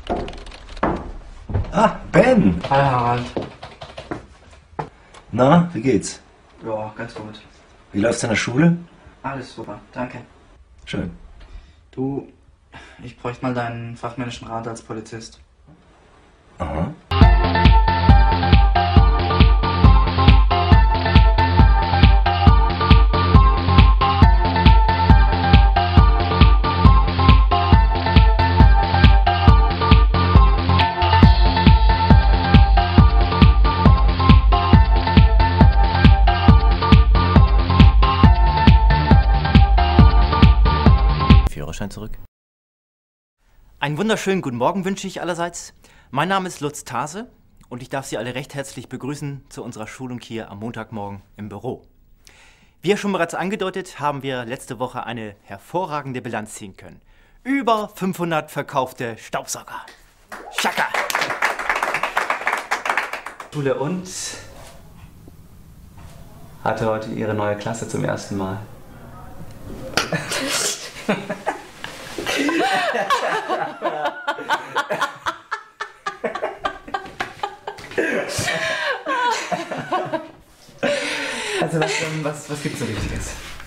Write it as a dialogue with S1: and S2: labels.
S1: Ah, Ben!
S2: Hi Harald.
S1: Na, wie geht's?
S2: Ja, ganz gut.
S1: Wie läuft's in der Schule?
S2: Alles super, danke.
S1: Schön.
S2: Du, ich bräuchte mal deinen fachmännischen Rat als Polizist.
S1: Aha.
S3: Führerschein zurück. Einen wunderschönen guten Morgen wünsche ich allerseits. Mein Name ist Lutz Thase und ich darf Sie alle recht herzlich begrüßen zu unserer Schulung hier am Montagmorgen im Büro. Wie ja schon bereits angedeutet, haben wir letzte Woche eine hervorragende Bilanz ziehen können. Über 500 verkaufte Staubsauger. Schaka!
S2: Schule und hatte heute ihre neue Klasse zum ersten Mal. Also was gibt's so Wichtiges?